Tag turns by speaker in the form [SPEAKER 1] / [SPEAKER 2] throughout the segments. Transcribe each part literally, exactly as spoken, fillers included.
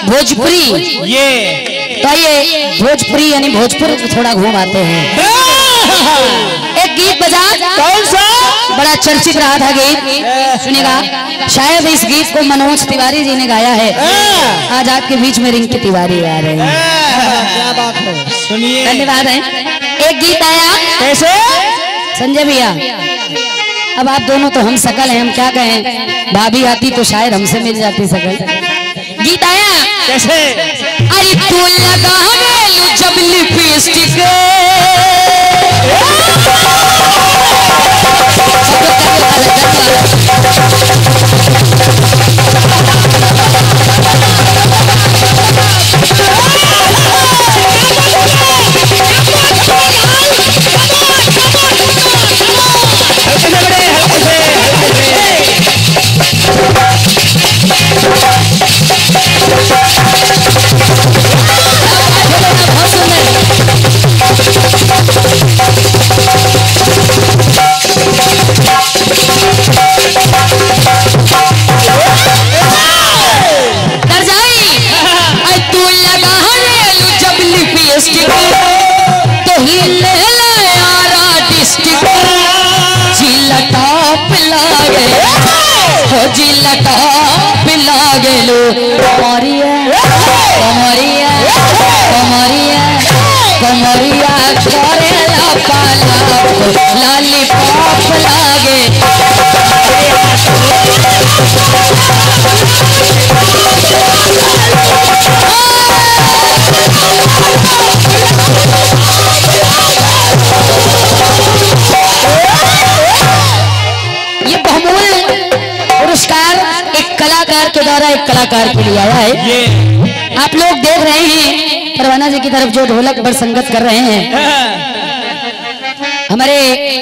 [SPEAKER 1] भोजपुरी।
[SPEAKER 2] ये
[SPEAKER 1] तो आइए भोजपुरी यानी भोजपुर थोड़ा घूम आते हैं। एक गीत बजा,
[SPEAKER 2] कौन सा?
[SPEAKER 1] बड़ा चर्चित रहा था गीत, सुनिएगा। शायद इस गीत को मनोज तिवारी जी ने गाया है। आज आपके बीच में रिंकी तिवारी आ रहे हैं।
[SPEAKER 2] क्या बात है, सुनिए।
[SPEAKER 1] धन्यवाद है। एक गीत आया,
[SPEAKER 2] कैसे?
[SPEAKER 1] संजय भैया, अब आप दोनों तो हम सकल हैं, हम क्या कहें, भाभी आती तो शायद हमसे मिल जाती सकल। गीत आया
[SPEAKER 2] कैसे?
[SPEAKER 1] अरे तू लगा जब लिपस्टिक जिलटा पिला गेलो कमरिया कमरिया कमरिया कमरिया करेला पाला लॉलीपॉप लागे। ये बहुमूल्य पुरस्कार एक कलाकार के द्वारा एक कलाकार के लिए आया है।
[SPEAKER 2] ये
[SPEAKER 1] आप लोग देख रहे हैं परवाना जी की तरफ जो ढोलक पर संगत कर रहे हैं, हमारे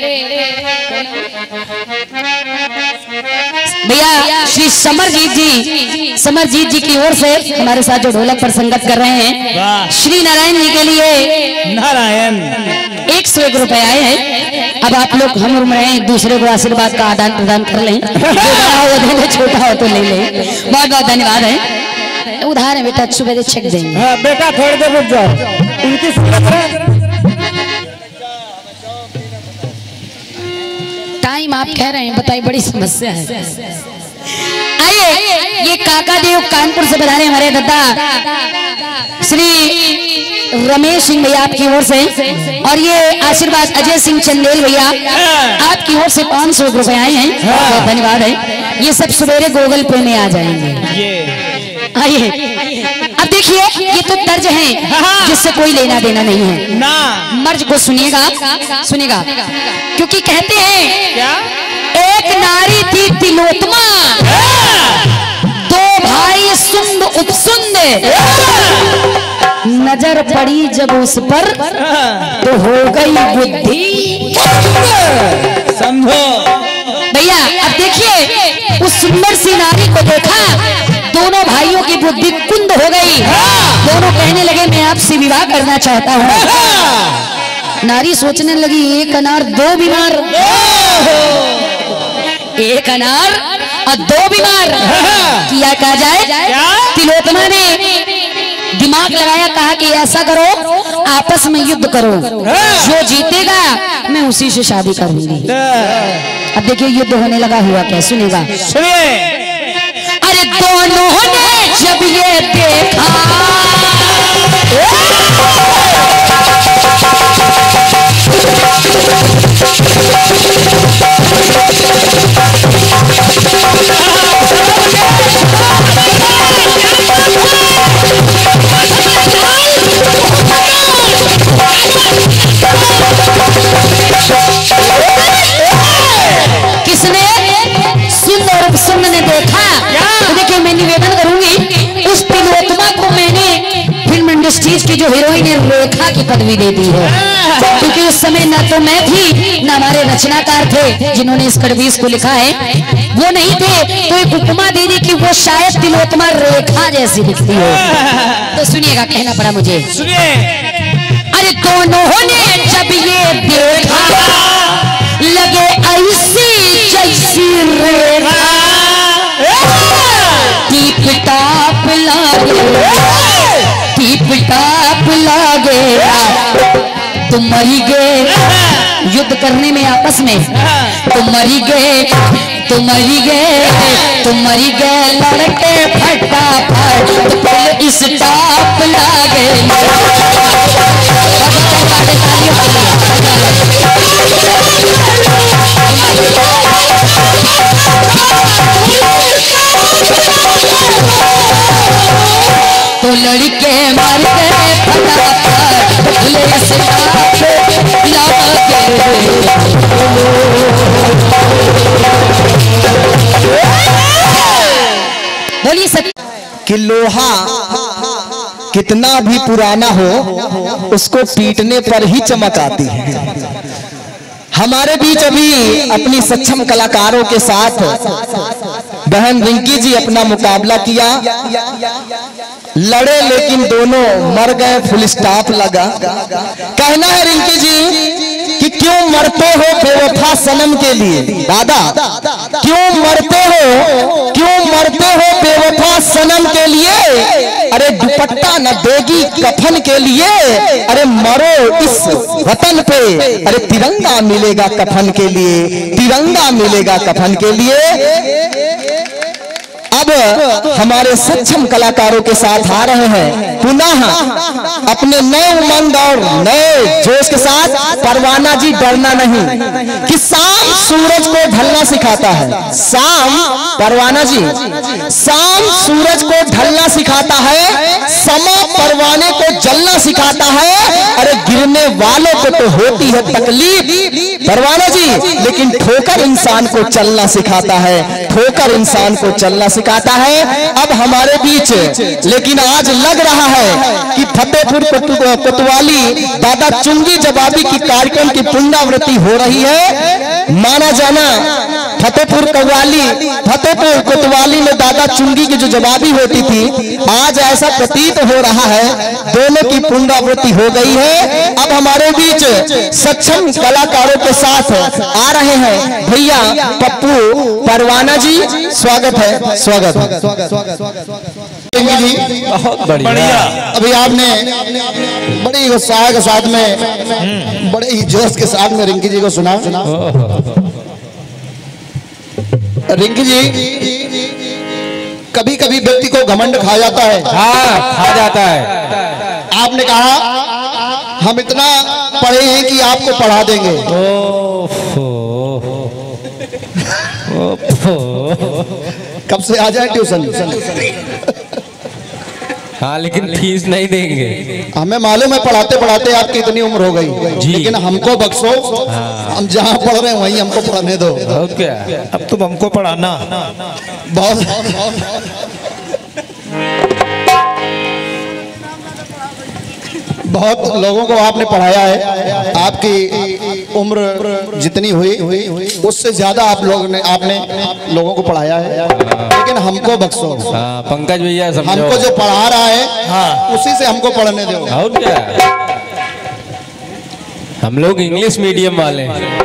[SPEAKER 1] भैया श्री समरजीत जी समरजीत जी की ओर से हमारे साथ जो ढोलक पर संगत कर रहे हैं, श्री नारायण जी के लिए
[SPEAKER 2] नारायण
[SPEAKER 1] एक सौ एक रुपए आए हैं। अब आप लोग हम उम्र हैं, एक दूसरे को आशीर्वाद का आदान प्रदान कर लें, जो बड़ा हो दे ले, छोटा हो तो ले ले। बहुत बहुत धन्यवाद है। उधार है बेटा, सुबह छक देंगे।
[SPEAKER 2] हाँ, बेटा थोड़ी देर रुक जाओ, उनकी
[SPEAKER 1] टाइम आप कह रहे हैं, बताइए, बड़ी समस्या है। आइए, ये काका देव कानपुर से बता रहे हमारे दादा श्री रमेश सिंह भैया आपकी ओर से, और ये आशीर्वाद अजय सिंह चंदेल भैया आपकी ओर से पाँच सौ रुपए आए हैं। बहुत धन्यवाद है। ये सब सवेरे गूगल पे में आ जाएंगे। आइए, अब देखिए, ये तो तर्ज है जिससे कोई लेना देना नहीं है
[SPEAKER 2] ना।
[SPEAKER 1] मर्ज को सुनिएगा, सुनिएगा, क्योंकि कहते हैं
[SPEAKER 2] क्या?
[SPEAKER 1] एक नारी थी तिलोत्तमा, दो भाई सुंद उपसुंद, नजर पड़ी जब उस पर तो हो गई बुद्धि।
[SPEAKER 2] समझो
[SPEAKER 1] भैया, अब देखिए, उस सुंदर सी नारी को देखा, दोनों भाइयों की बुद्धि कुंद हो गई। दोनों कहने लगे मैं आपसे विवाह करना चाहता हूँ। नारी सोचने लगी एक अनार दो बीमार, एक अनार और दो बीमार, किया कहा जाए। तिलोत्तमा ने दिमाग लगाया, कहा कि ऐसा करो, आपस में युद्ध करो, जो जीतेगा मैं उसी से शादी करूंगी। अब देखिए युद्ध होने लगा, हुआ क्या, सुनेगा,
[SPEAKER 2] सुनिए।
[SPEAKER 1] अरे दोनों ने जब ये देखा, किसने? सुंदर उपसुंद ने देखा। तो देखिए, मैं निवेदन करूंगी, उस तिलोत्तमा को मैंने फिल्म इंडस्ट्रीज की जो हीरोइन है रेखा की पदवी दे दी है, क्योंकि उस समय ना तो मैं थी ना हमारे रचनाकार थे जिन्होंने इस कड़वीस को लिखा है, वो नहीं थे, तो एक उपमा दे दी कि वो शायद तिलोत्तमा रेखा जैसी दिखती हो। तो सुनिएगा, कहना पड़ा मुझे,
[SPEAKER 2] सुनिए।
[SPEAKER 1] अरे दोनों ने जब ये देखा, लगे ऐसी जैसी रेखा, टीप टाप लागे तुम मरी गए युद्ध करने में आपस में, तुम मरी गए तुम मरी गए तुम मरी गए लड़के फटाफट तो इस टाप लागे। तो लड़के मर गए फटाफट भूले इस टाप लागे। बोलिए सच
[SPEAKER 3] कि लोहा कितना भी पुराना हो उसको पीटने पर ही चमक आती है। हमारे बीच अभी अपनी सक्षम कलाकारों के साथ बहन रिंकी जी अपना मुकाबला किया, लड़े लेकिन दोनों मर गए, फुल स्टॉप लगा। कहना है रिंकी जी कि क्यों मरते हो बेवफा सनम के लिए, दादा क्यों मरते हो क्यों मरते हो बेवफा सनम के लिए। अरे दुपट्टा न देगी कफन के लिए, अरे मरो इस वतन पे, अरे तिरंगा मिलेगा कफन के लिए, तिरंगा मिलेगा कफन के लिए। अब हमारे सक्षम कलाकारों के साथ आ रहे हैं पुनः अपने नए उमंग और नए जोश के साथ। परवाना जी डरना नहीं कि शाम सूरज को ढलना सिखाता है, शाम परवाना जी शाम सूरज को ढलना सिखाता है, समा परवाने को जलना सिखाता है। अरे गिरने वालों को तो होती है तकलीफ परवाना जी, लेकिन ठोकर इंसान को चलना सिखाता है, ठोकर इंसान को चलना सिखाता है। अब हमारे बीच लेकिन आज लग रहा है कि फतेहपुर कोतवाली दादा चुंगी जवाबी की कार्यक्रम की पुनरावृत्ति हो रही है। माना जाना फतेहपुर कव्वाली फतेहपुर कोतवाली में दादा चुंगी की जो जवाबी होती थी, आज ऐसा प्रतीत हो रहा है दोनों की पुनरावृत्ति हो गई है। अब हमारे बीच सक्षम कलाकारों के साथ आ रहे हैं भैया पप्पू परवाना जी, स्वागत है स्वागत है।
[SPEAKER 4] जी
[SPEAKER 2] बहुत बढ़िया।
[SPEAKER 4] अभी आपने बड़े ही उत्साह के साथ में बड़े ही जोश के साथ में रिंकी जी को सुना। रिंकी जी कभी कभी व्यक्ति को घमंड खा जाता है।
[SPEAKER 2] हाँ खा जाता है।
[SPEAKER 4] आपने कहा हम इतना पढ़े हैं कि आपको पढ़ा देंगे। कब से आ जाए ट्यूशन?
[SPEAKER 2] हाँ लेकिन फीस नहीं देंगे।
[SPEAKER 4] हमें मालूम है पढ़ाते पढ़ाते आपकी इतनी उम्र हो गई, लेकिन हमको बख्शो। हाँ। हम जहाँ पढ़ रहे हैं वहीं हमको पढ़ने दो।
[SPEAKER 2] और क्या, अब तुम हमको पढ़ाना।
[SPEAKER 4] बहुत बहुत लोगों को आपने पढ़ाया है। आपकी उम्र जितनी हुई उससे ज्यादा आप लोगों ने आपने लोगों को पढ़ाया है, लेकिन हमको बख्शो।
[SPEAKER 2] हाँ, पंकज भैया समझो।
[SPEAKER 4] हमको जो पढ़ा रहा है हाँ, उसी से हमको पढ़ने दो।
[SPEAKER 2] और क्या, हम लोग इंग्लिश मीडियम वाले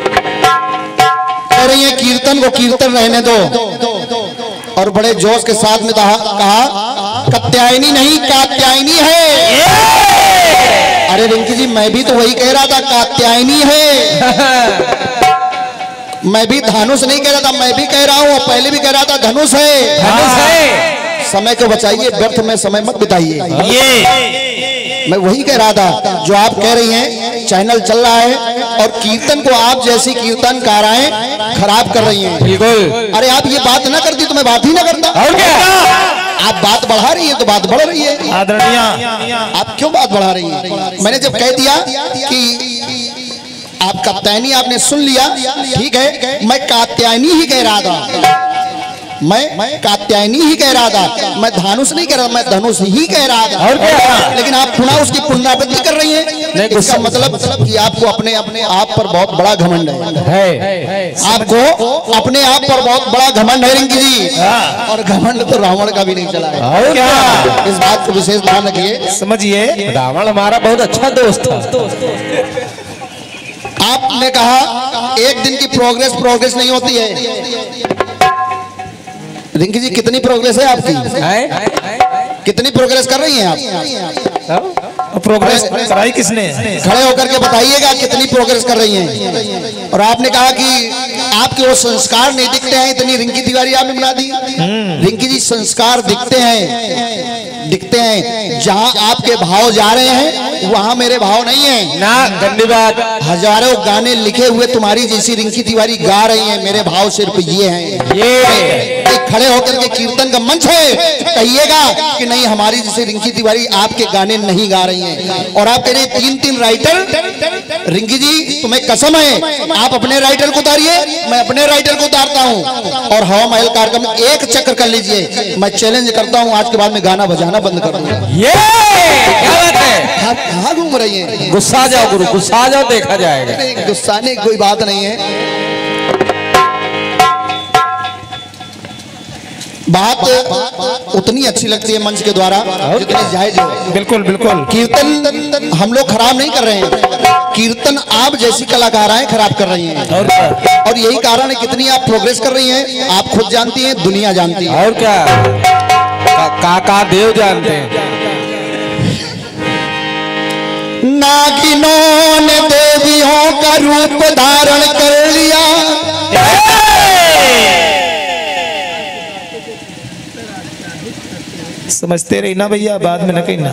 [SPEAKER 4] कह रही है कीर्तन को कीर्तन रहने दो, और बड़े जोश के साथ में कहा कात्यायनी नहीं कात्यायनी है। अरे रिंकी जी मैं भी तो वही कह रहा था, कात्यायनी है। मैं भी धनुष नहीं कह रहा था, मैं भी कह रहा हूँ, पहले भी कह रहा था धनुष है।
[SPEAKER 2] धनुष है।
[SPEAKER 4] समय को बचाइए, व्यर्थ में समय मत बिताइए। ये मैं वही कह रहा था जो आप कह रही हैं। चैनल चल रहा है और कीर्तन को आप जैसी कीर्तनकाराएं खराब कर रही हैं।
[SPEAKER 2] बिल्कुल।
[SPEAKER 4] अरे आप ये बात ना करती तो मैं बात ही ना करता।
[SPEAKER 2] और क्या,
[SPEAKER 4] आप बात बढ़ा रही है तो बात बढ़ रही है।
[SPEAKER 2] आदरणीय
[SPEAKER 4] आप क्यों बात बढ़ा रही है? मैंने जब कह दिया कि आप कात्यायनी आपने सुन लिया, ठीक है, मैं कात्यायनी ही कह रहा था, मैं कात्यायनी ही कह रहा था, मैं धनुष नहीं कह रहा, मैं धनुष ही कह रहा था।
[SPEAKER 2] और क्या,
[SPEAKER 4] लेकिन आप पुनः उसकी पुनरावृत्ति कर रही हैं। इसका मतलब कि आपको अपने अपने आप पर बहुत बड़ा घमंड है। आपको अपने आप पर बहुत बड़ा घमंड है रिंकी जी, और घमंड तो रावण का भी नहीं चला है।
[SPEAKER 2] और क्या,
[SPEAKER 4] इस बात को विशेष ध्यान रखिए,
[SPEAKER 2] समझिए। रावण हमारा बहुत अच्छा दोस्त था।
[SPEAKER 4] आपने कहा एक दिन की प्रोग्रेस प्रोग्रेस नहीं होती है। रिंकी जी कितनी प्रोग्रेस है आपकी? है? कितनी प्रोग्रेस कर रही हैं आप?
[SPEAKER 2] प्रोग्रेस कराई किसने?
[SPEAKER 4] खड़े होकर के बताइएगा कितनी प्रोग्रेस कर रही हैं। और आपने कहा कि आपके वो संस्कार नहीं दिखते हैं, इतनी रिंकी तिवारी आपने बना दी। रिंकी जी संस्कार दिखते हैं, दिखते हैं। जहां आपके भाव जा रहे हैं वहां मेरे भाव नहीं है
[SPEAKER 2] ना। धन्यवाद।
[SPEAKER 4] हजारों गाने लिखे हुए तुम्हारी जैसी रिंकी तिवारी गा रही हैं, मेरे भाव सिर्फ ये हैं।
[SPEAKER 2] ये
[SPEAKER 4] खड़े होकर के कीर्तन का मंच है, कहिएगा कि नहीं हमारी जैसे रिंकी तिवारी आपके गाने नहीं गा रही हैं। और आप कह रहे तीन तीन राइटर, रिंकी जी तुम्हें कसम है आप अपने राइटर को उतारिए, मैं अपने राइटर को उतारता हूं और हवा महल कार्यक्रम एक चक्कर कर लीजिए। मैं चैलेंज करता हूं आज के बाद में गाना बजाना बंद कर दूंगा।
[SPEAKER 2] ये क्या बात है?
[SPEAKER 4] आप कहाँ घूम रही हैं?
[SPEAKER 2] गुस्सा आ जाओ गुरु, गुस्सा आ जाओ, देखा जाएगा।
[SPEAKER 4] गुस्साने की कोई बात नहीं है। बात उतनी अच्छी लगती है मंच के द्वारा जितनी जायज हो।
[SPEAKER 2] बिल्कुल बिल्कुल।
[SPEAKER 4] कीर्तन हम लोग खराब नहीं कर रहे हैं, कीर्तन आप जैसी कलाकाराएं खराब कर रही हैं।
[SPEAKER 2] और क्या?
[SPEAKER 4] और यही कारण है कितनी आप प्रोग्रेस कर रही हैं, आप खुद जानती हैं, दुनिया जानती है।
[SPEAKER 2] और क्या? का, का, का देव जानते हैं।
[SPEAKER 4] नागिनों ने देवियों का रूप धारण कर लिया,
[SPEAKER 2] समझते रही ना भैया, बाद में न कहना।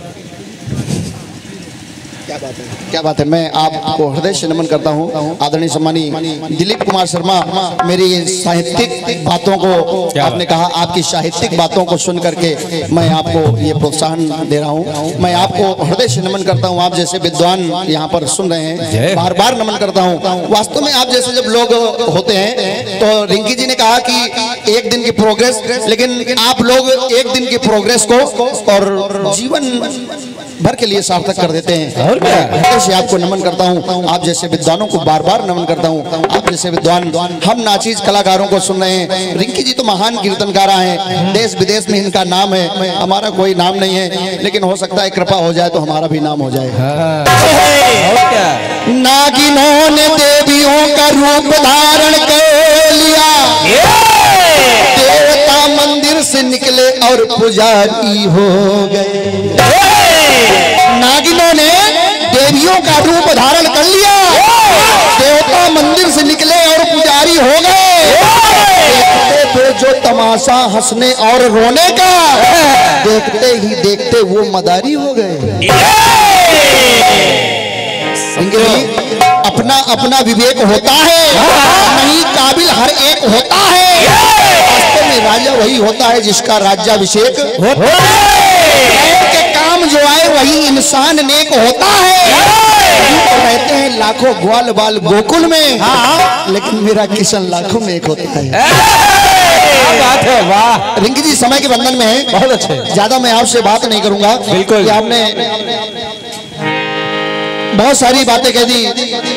[SPEAKER 4] क्या बात है, क्या बात है। मैं आपको हृदय से नमन करता हूँ। आदरणीय सम्मानीय दिलीप कुमार शर्मा, मेरी साहित्यिक बातों को आपने कहा, आपकी साहित्यिक बातों को सुन करके मैं आपको ये प्रोत्साहन दे रहा हूँ। मैं आपको हृदय से नमन करता हूँ। आप जैसे विद्वान यहाँ पर सुन रहे हैं, बार बार नमन करता हूँ। वास्तव में आप जैसे जब लोग होते हैं तो रिंकी जी ने कहा कि एक दिन की प्रोग्रेस, लेकिन आप लोग एक दिन की प्रोग्रेस को और जीवन भर के लिए सार्थक कर देते हैं।
[SPEAKER 2] और क्या?
[SPEAKER 4] ऐसे आपको नमन करता हूँ। आप जैसे विद्वानों को बार बार नमन करता हूँ। आप जैसे विद्वान, हम नाचीज कलाकारों को सुन रहे हैं। रिंकी जी तो महान कीर्तनकारा हैं, देश विदेश में इनका नाम है, हमारा कोई नाम नहीं है, लेकिन हो सकता है कृपा हो जाए तो हमारा भी नाम हो जाए।
[SPEAKER 2] और क्या?
[SPEAKER 4] नागिनों ने देवियों का रूप धारण कर लिया, देवता मंदिर से निकले और पुजारी हो गए। नागिनों ने देवियों का रूप धारण कर लिया, देवता मंदिर से निकले और पुजारी हो गए। देखते थे जो तमाशा हंसने और रोने का, देखते ही देखते वो मदारी हो गए। अपना अपना विवेक होता है, नहीं काबिल हर एक होता है। वास्तव में राजा वही होता है जिसका राज्याभिषेक होता है। के काम जो आए वही इंसान नेक होता है। तो रहते हैं लाखों ग्वाल बाल गोकुल में, लेकिन मेरा किशन लाखों में एक होता है।
[SPEAKER 2] बात है, वाह।
[SPEAKER 4] रिंकी जी समय के बंधन में है,
[SPEAKER 2] बहुत अच्छे।
[SPEAKER 4] ज्यादा मैं आपसे बात नहीं करूंगा।
[SPEAKER 2] बिल्कुल।
[SPEAKER 4] आपने बहुत सारी बातें कह दी।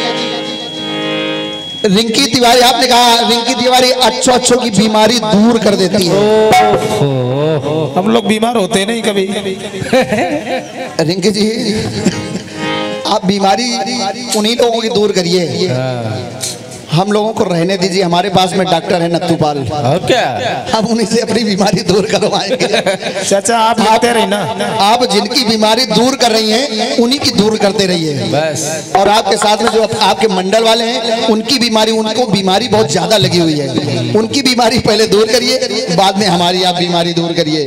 [SPEAKER 4] रिंकी तिवारी, आपने कहा रिंकी तिवारी अच्छो अच्छों की बीमारी दूर कर देती है।
[SPEAKER 2] हम लोग बीमार होते नहीं कभी।
[SPEAKER 4] रिंकी जी आप बीमारी उन्हीं लोगों की दूर करिए, हम लोगों को रहने दीजिए। हमारे पास में डॉक्टर है नत्थूपाल,
[SPEAKER 2] और क्या?
[SPEAKER 4] हम उन्हीं से अपनी बीमारी दूर करवाएंगे।
[SPEAKER 2] चाचा आप लिखते रही ना।
[SPEAKER 4] आप जिनकी बीमारी दूर कर रही हैं उन्हीं की दूर करते रहिए
[SPEAKER 2] बस।
[SPEAKER 4] और आपके साथ में जो आपके मंडल वाले हैं उनकी बीमारी, उनको बीमारी बहुत ज्यादा लगी हुई है, उनकी बीमारी पहले दूर करिए, बाद में हमारी आप बीमारी दूर करिए।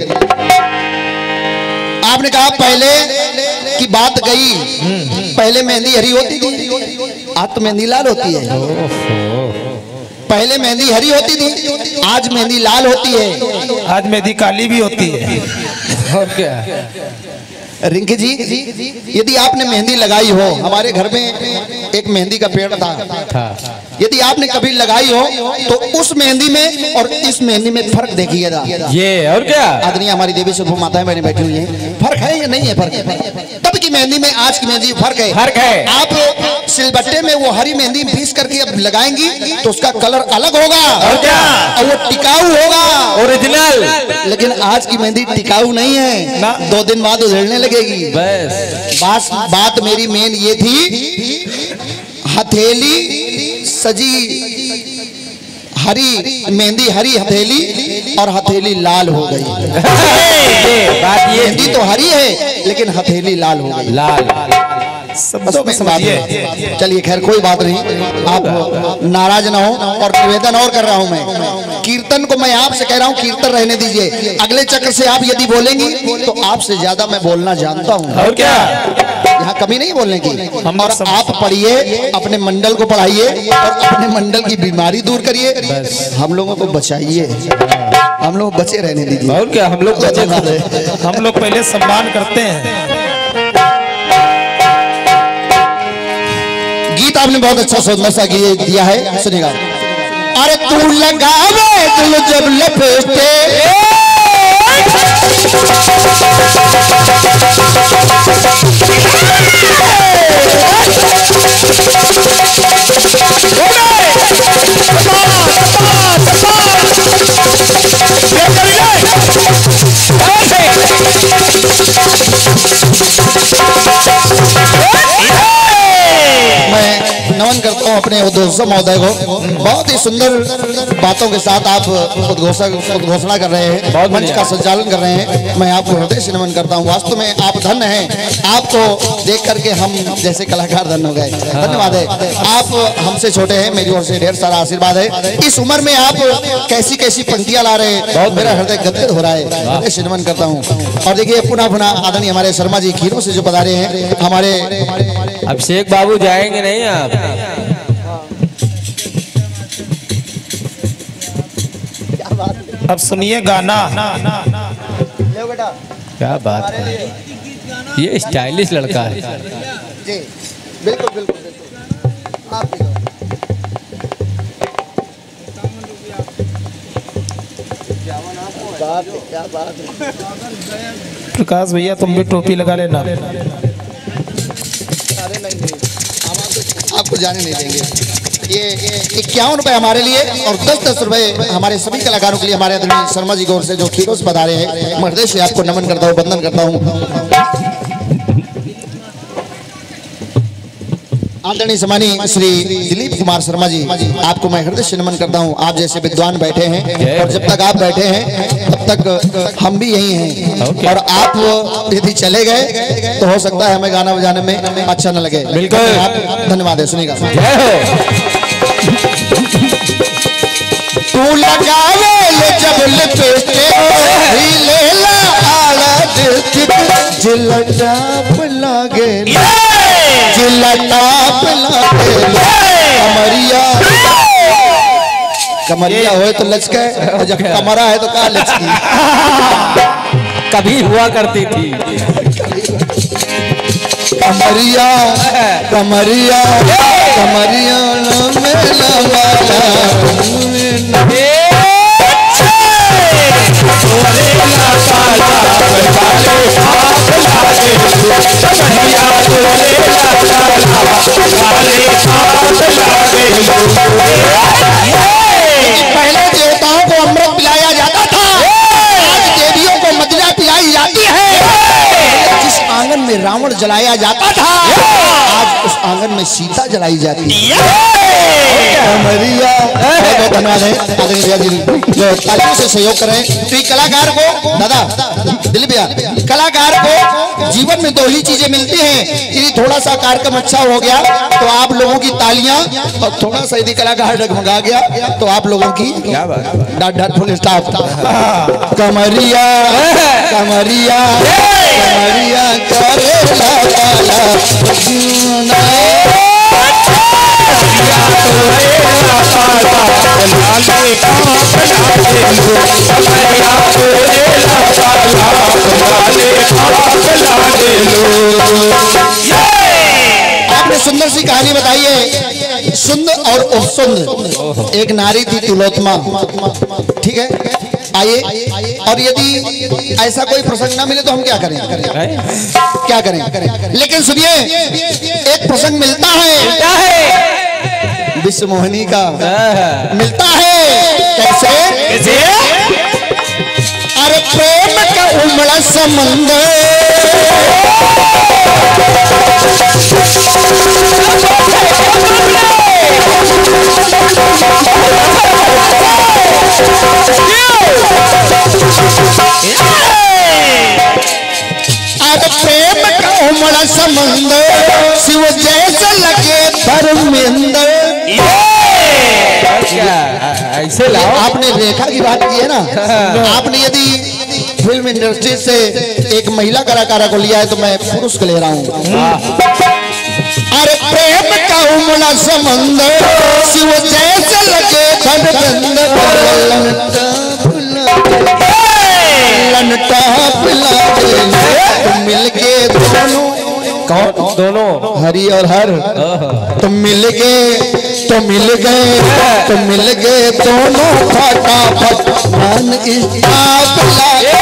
[SPEAKER 4] आपने कहा पहले की बात गई, पहले मेहंदी हरी होती थी, आज तो मेहंदी लाल होती है। पहले मेहंदी हरी होती थी, आज मेहंदी लाल होती है।
[SPEAKER 2] आज मेहंदी काली भी होती है। और क्या?
[SPEAKER 4] रिंकी जी यदि आपने मेहंदी लगाई हो, हमारे घर में एक मेहंदी का पेड़ था, यदि आपने कभी लगाई हो तो उस मेहंदी में और इस मेहंदी में फर्क देखिएगा।
[SPEAKER 2] ये और क्या?
[SPEAKER 4] आदरणीय हमारी देवी से माताएं मैंने बैठी हुई हैं, फर्क है या नहीं है? फर्क है। तब की मेहंदी में आज की मेहंदी फर्क है।
[SPEAKER 2] फर्क है।
[SPEAKER 4] आप सिलबट्टे में वो हरी मेहंदी पीस करके अब लगाएंगी तो उसका कलर अलग होगा
[SPEAKER 2] और क्या?
[SPEAKER 4] और वो टिकाऊ होगा,
[SPEAKER 2] ओरिजिनल।
[SPEAKER 4] लेकिन आज की मेहंदी टिकाऊ नहीं है ना, दो दिन बाद उधेड़ने लगेगी।
[SPEAKER 2] बस
[SPEAKER 4] बात बात मेरी मेन ये थी, हथेली सजी हरी मेहंदी हरी हथेली और हथेली लाल हो गई।
[SPEAKER 2] बात ये
[SPEAKER 4] मेहंदी तो हरी है लेकिन हथेली लाल हो गई।
[SPEAKER 2] लाल
[SPEAKER 4] बस में बात है। चलिए खैर कोई बात नहीं, आप नाराज ना हो। और निवेदन और कर रहा हूं मैं, कीर्तन को मैं आपसे कह रहा हूं कीर्तन रहने दीजिए। अगले चक्र से आप यदि बोलेंगी तो आपसे ज्यादा मैं बोलना जानता हूं।
[SPEAKER 2] और क्या,
[SPEAKER 4] यहाँ कमी नहीं बोलने की। और आप पढ़िए, अपने मंडल को पढ़ाइए और अपने मंडल की बीमारी दूर करिए, हम लोगों को बचाइए, हम लोग बचे रहने दीजिए।
[SPEAKER 2] और क्या, हम लोग बचे
[SPEAKER 5] हम लोग पहले सम्मान करते हैं।
[SPEAKER 4] गीत आपने बहुत अच्छा सुंदर सा दिया है, सुनिएगा। अरे तू लगावे दिल जब लपेटे, मैं नमन करता हूँ अपने उद्घोषक महोदय को। बहुत ही सुंदर बातों के साथ आप उद्घोषक उद्घोषणा कर रहे हैं, मंच का संचालन कर रहे हैं। मैं आपको हृदय से नमन करता हूँ। वास्तव में आप धन्य हैं, आपको देख करके हम जैसे कलाकार धन्य हो गए। धन्यवाद है, आप हमसे छोटे हैं, मेरी ओर से ढेर सारा आशीर्वाद है। इस उम्र में आप कैसी कैसी पंक्तियां ला रहे हैं, मेरा हृदय गदगद हो रहा है। हृदय से नमन करता हूँ। और देखिए पुनः पुनः आदरणीय हमारे शर्मा जी खीरों से जो पधारे हैं, हमारे
[SPEAKER 2] अभिषेक बाबू जाएंगे नहीं आप?
[SPEAKER 5] अब सुनिए गाना।
[SPEAKER 2] क्या बात है, ये स्टाइलिश लड़का है।
[SPEAKER 4] जी बिल्कुल बिल्कुल बिल्कुल। आप बात है, क्या बात है।
[SPEAKER 5] प्रकाश भैया तुम भी टोपी लगा लेना।
[SPEAKER 4] अरे नहीं नहीं, हम आपको आपको जाने नहीं देंगे। ये इक्यावन रुपए हमारे लिए और दस दस रुपए हमारे सभी कलाकारों के लिए, हमारे आदरणीय शर्मा जी की ओर से जो खीरों से पधारे हैं, मैं हृदय से आपको नमन करता हूँ, वंदन करता हूँ। आदरणीय सम्मानीय श्री दिलीप कुमार शर्मा जी, आपको मैं हृदय से नमन करता हूँ। आप जैसे विद्वान बैठे हैं और जब तक आप बैठे हैं तब तक हम भी यही हैं। और आप यदि चले गए तो हो सकता है हमें गाना बजाने में अच्छा न लगे।
[SPEAKER 2] बिल्कुल,
[SPEAKER 4] आप धन्यवाद है। सुनिएगा। तू लगावे ले जब लपेटे, लेला आला दिल की जिलटाप लागे, जिलटाप लागे कमरिया। कमरिया होए तो लचके, और जब कमरा है तो कहाँ लचकी।
[SPEAKER 2] कभी हुआ करती थी
[SPEAKER 4] कमरिया कमरिया कमरिया मेला वाला पहले देवताओं को अमृत पिलाया जाता था, आज देवियों को मदिरा पिलाई जाती है। जिस आंगन में रावण जलाया जाता था, आज उस आंगन में सीता जलाई जाती है। कमरिया। बहुत धन्यवाद है आदरणीय भैया जी जो तालियों से सहयोग करें। तो कलाकार को, दादा दिलीप भैया, कलाकार को जीवन में दो ही चीजें मिलती हैं। यदि थोड़ा सा कार्यक्रम अच्छा हो गया तो आप लोगों की तालियां, और थोड़ा सा यदि कलाकार डगमगा गया तो आप लोगों की डाट डाट फुल स्टॉप। कमरिया कमरिया कमरिया करेला आपने सुंदर सी कहानी बताई है, सुंद और उपसुंद। एक नारी थी तिलोत्तमा, ठीक है। आइए, और यदि ऐसा कोई प्रसंग ना मिले तो हम क्या करें? क्या करें? लेकिन सुनिए, एक प्रसंग मिलता है विश्व मोहिनी का, मिलता है। कैसे? कैसे? अरे प्रेम का उमड़ा समंदर, समंदर शिव जैसे लगे धर्मेंद्र।
[SPEAKER 2] क्या ऐसे लाओ।
[SPEAKER 4] आपने रेखा की बात की है ना, आपने यदि फिल्म इंडस्ट्री से एक महिला कलाकारा को लिया है तो मैं पुरुष को ले रहा हूँ। अरे प्रेम का उमड़ा समंदर शिव जैसे लगे धर्मेंद्र। लनटा पिला तुम मिल के दोनों,
[SPEAKER 2] कौन दोनों?
[SPEAKER 4] हरि और हर, तुम मिल गए तो मिल गए तो मिल गए दोनों फटाफट मन इस्ताप लागे।